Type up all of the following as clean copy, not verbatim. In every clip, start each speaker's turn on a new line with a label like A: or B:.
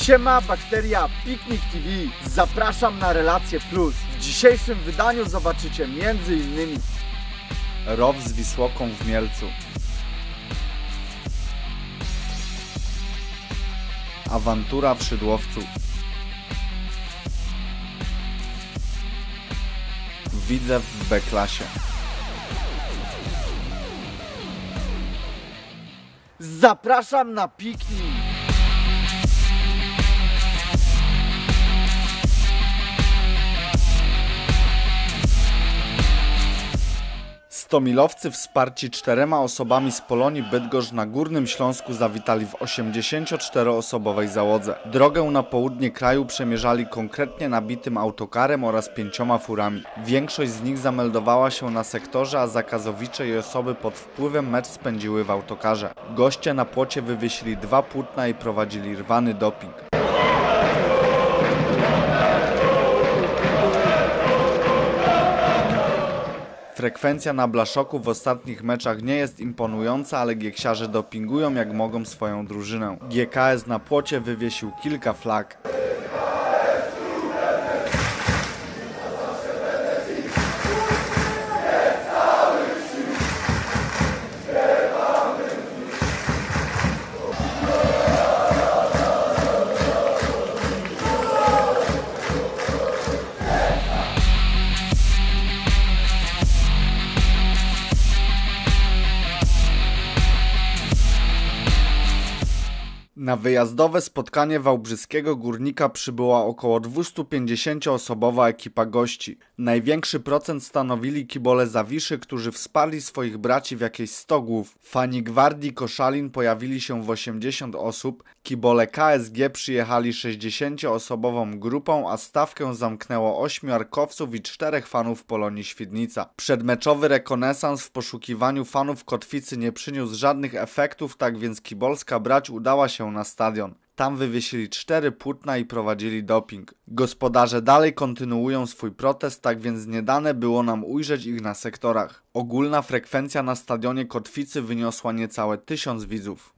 A: Siema, bakteria Piknik TV. Zapraszam na Relacje Plus. W dzisiejszym wydaniu zobaczycie m.in.
B: Rów z Wisłoką w Mielcu, awantura w Szydłowcu, Widzew w B-klasie,
A: Zapraszam na piknik.
B: Stomilowcy wsparci 4 osobami z Polonii Bydgoszcz na Górnym Śląsku zawitali w 84-osobowej załodze. Drogę na południe kraju przemierzali konkretnie nabitym autokarem oraz 5 furami. Większość z nich zameldowała się na sektorze, a zakazowicze i osoby pod wpływem mecz spędziły w autokarze. Goście na płocie wywiesili 2 płótna i prowadzili rwany doping. Frekwencja na blaszoku w ostatnich meczach nie jest imponująca, ale gieksiarze dopingują jak mogą swoją drużynę. GKS na płocie wywiesił kilka flag. Na wyjazdowe spotkanie wałbrzyskiego Górnika przybyła około 250-osobowa ekipa gości. Największy procent stanowili kibole Zawiszy, którzy wsparli swoich braci w jakieś 100 głów. Fani Gwardii Koszalin pojawili się w 80 osób, kibole KSG przyjechali 60-osobową grupą, a stawkę zamknęło 8 arkowców i 4 fanów Polonii Świdnica. Przedmeczowy rekonesans w poszukiwaniu fanów Kotwicy nie przyniósł żadnych efektów, tak więc kibolska brać udała się na stadion. Tam wywiesili 4 płótna i prowadzili doping. Gospodarze dalej kontynuują swój protest, tak więc nie dane było nam ujrzeć ich na sektorach. Ogólna frekwencja na stadionie Kotwicy wyniosła niecałe 1000 widzów.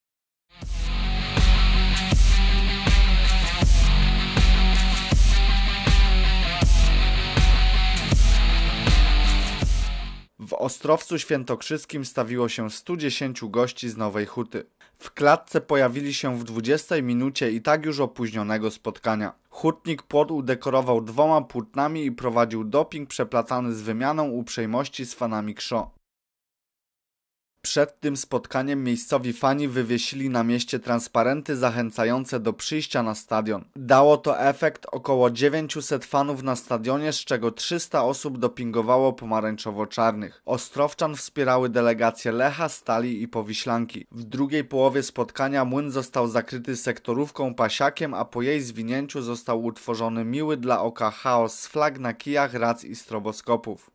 B: W Ostrowcu Świętokrzyskim stawiło się 110 gości z Nowej Huty. W klatce pojawili się w 20 minucie i tak już opóźnionego spotkania. Hutnik płot udekorował 2 płótnami i prowadził doping przeplatany z wymianą uprzejmości z fanami KSZO. Przed tym spotkaniem miejscowi fani wywiesili na mieście transparenty zachęcające do przyjścia na stadion. Dało to efekt, około 900 fanów na stadionie, z czego 300 osób dopingowało pomarańczowo-czarnych. Ostrowczan wspierały delegacje Lecha, Stali i Powiślanki. W drugiej połowie spotkania młyn został zakryty sektorówką pasiakiem, a po jej zwinięciu został utworzony miły dla oka chaos z flag na kijach, rac i stroboskopów.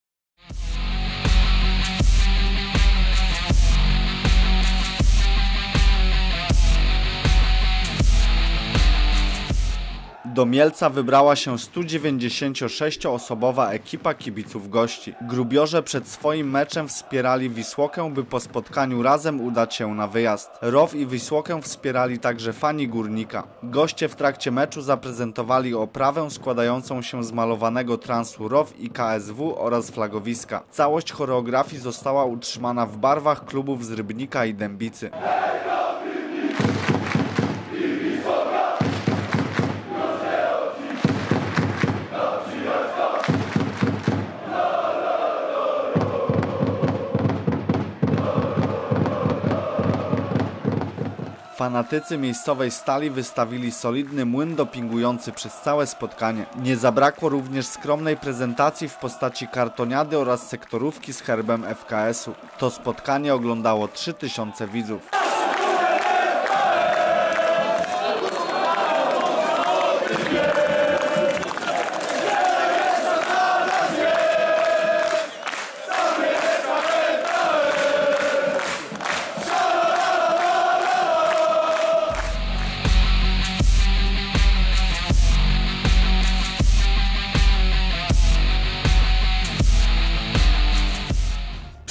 B: Do Mielca wybrała się 196-osobowa ekipa kibiców gości. Grubiorze przed swoim meczem wspierali Wisłokę, by po spotkaniu razem udać się na wyjazd. Rów i Wisłokę wspierali także fani Górnika. Goście w trakcie meczu zaprezentowali oprawę składającą się z malowanego transu Rów i KSW oraz flagowiska. Całość choreografii została utrzymana w barwach klubów z Rybnika i Dębicy. Fanatycy miejscowej Stali wystawili solidny młyn dopingujący przez całe spotkanie. Nie zabrakło również skromnej prezentacji w postaci kartoniady oraz sektorówki z herbem FKS-u. To spotkanie oglądało 3000 widzów.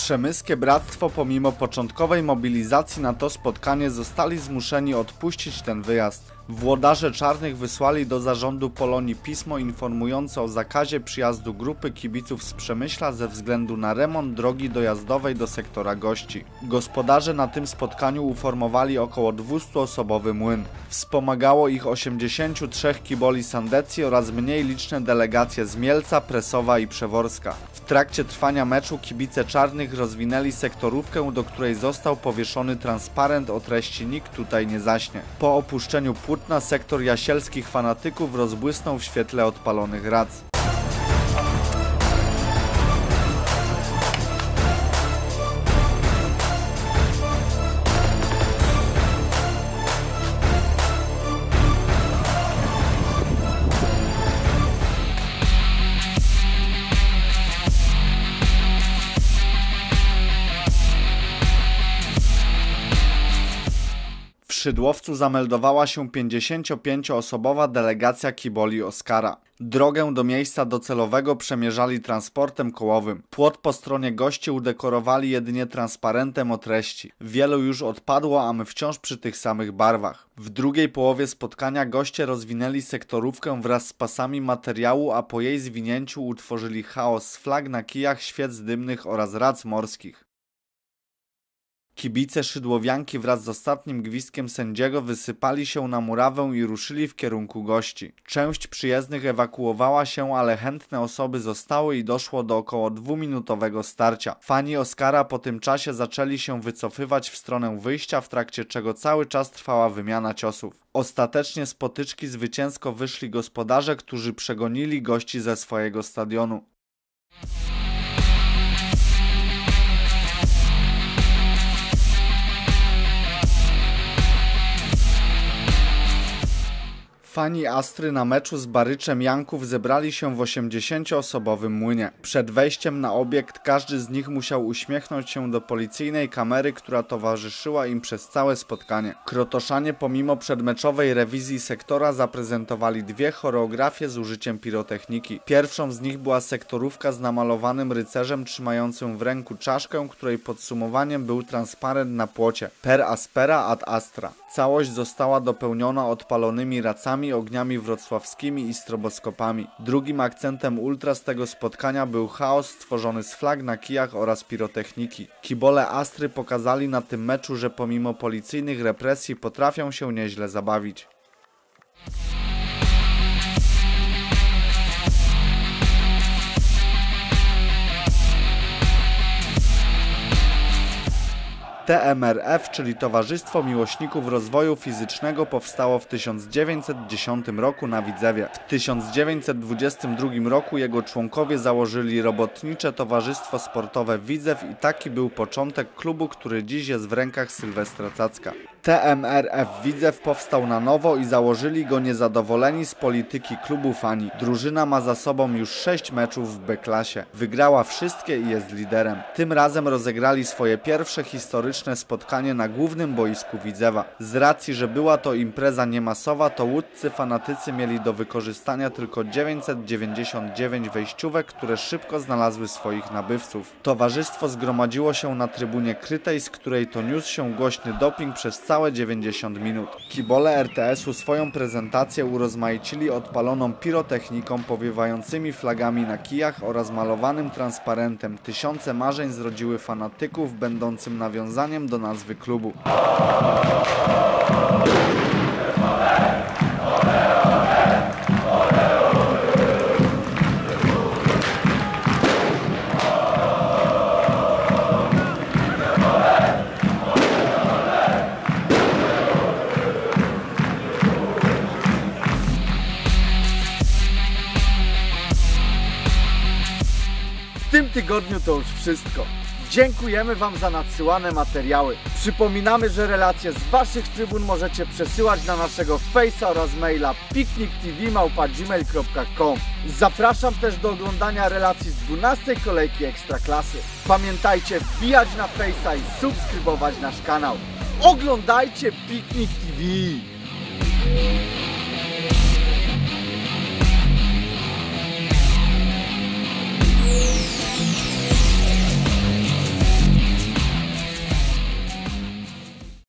B: Przemyskie Bractwo pomimo początkowej mobilizacji na to spotkanie zostali zmuszeni odpuścić ten wyjazd. Włodarze czarnych wysłali do zarządu Polonii pismo informujące o zakazie przyjazdu grupy kibiców z Przemyśla ze względu na remont drogi dojazdowej do sektora gości. Gospodarze na tym spotkaniu uformowali około 200-osobowy młyn. Wspomagało ich 83 kiboli Sandecji oraz mniej liczne delegacje z Mielca, Presowa i Przeworska. W trakcie trwania meczu kibice czarnych rozwinęli sektorówkę, do której został powieszony transparent o treści „Nikt tutaj nie zaśnie”. Po opuszczeniu płótna sektor jasielskich fanatyków rozbłysnął w świetle odpalonych rac. W Szydłowcu zameldowała się 55-osobowa delegacja kiboli Oskara. Drogę do miejsca docelowego przemierzali transportem kołowym. Płot po stronie gości udekorowali jedynie transparentem o treści. Wielu już odpadło, a my wciąż przy tych samych barwach. W drugiej połowie spotkania goście rozwinęli sektorówkę wraz z pasami materiału, a po jej zwinięciu utworzyli chaos z flag na kijach, świec dymnych oraz rac morskich. Kibice szydłowianki wraz z ostatnim gwizdkiem sędziego wysypali się na murawę i ruszyli w kierunku gości. Część przyjezdnych ewakuowała się, ale chętne osoby zostały i doszło do około 2-minutowego starcia. Fani Oskara po tym czasie zaczęli się wycofywać w stronę wyjścia, w trakcie czego cały czas trwała wymiana ciosów. Ostatecznie z potyczki zwycięsko wyszli gospodarze, którzy przegonili gości ze swojego stadionu. Fani Astry na meczu z Baryczem Janków zebrali się w 80-osobowym młynie. Przed wejściem na obiekt każdy z nich musiał uśmiechnąć się do policyjnej kamery, która towarzyszyła im przez całe spotkanie. Krotoszanie pomimo przedmeczowej rewizji sektora zaprezentowali dwie choreografie z użyciem pirotechniki. Pierwszą z nich była sektorówka z namalowanym rycerzem trzymającym w ręku czaszkę, której podsumowaniem był transparent na płocie Per aspera ad astra. Całość została dopełniona odpalonymi racami, ogniami wrocławskimi i stroboskopami. Drugim akcentem ultras tego spotkania był chaos stworzony z flag na kijach oraz pirotechniki. Kibole Astry pokazali na tym meczu, że pomimo policyjnych represji potrafią się nieźle zabawić. TMRF, czyli Towarzystwo Miłośników Rozwoju Fizycznego, powstało w 1910 roku na Widzewie. W 1922 roku jego członkowie założyli Robotnicze Towarzystwo Sportowe Widzew i taki był początek klubu, który dziś jest w rękach Sylwestra Cacka. TMRF Widzew powstał na nowo i założyli go niezadowoleni z polityki klubu fani. Drużyna ma za sobą już 6 meczów w B-klasie. Wygrała wszystkie i jest liderem. Tym razem rozegrali swoje pierwsze historyczne spotkanie na głównym boisku Widzewa. Z racji, że była to impreza niemasowa, to łódzcy fanatycy mieli do wykorzystania tylko 999 wejściówek, które szybko znalazły swoich nabywców. Towarzystwo zgromadziło się na trybunie krytej, z której to niósł się głośny doping przez całe 90 minut. Kibole RTS-u swoją prezentację urozmaicili odpaloną pirotechniką, powiewającymi flagami na kijach oraz malowanym transparentem. Tysiące marzeń zrodziły fanatyków, będącym nawiązaniem do nazwy klubu.
A: W tym tygodniu to już wszystko. Dziękujemy Wam za nadsyłane materiały. Przypominamy, że relacje z Waszych trybun możecie przesyłać na naszego Face'a oraz maila pikniktv@gmail.com. Zapraszam też do oglądania relacji z 12. kolejki Ekstraklasy. Pamiętajcie wbijać na Face'a i subskrybować nasz kanał. Oglądajcie Piknik TV!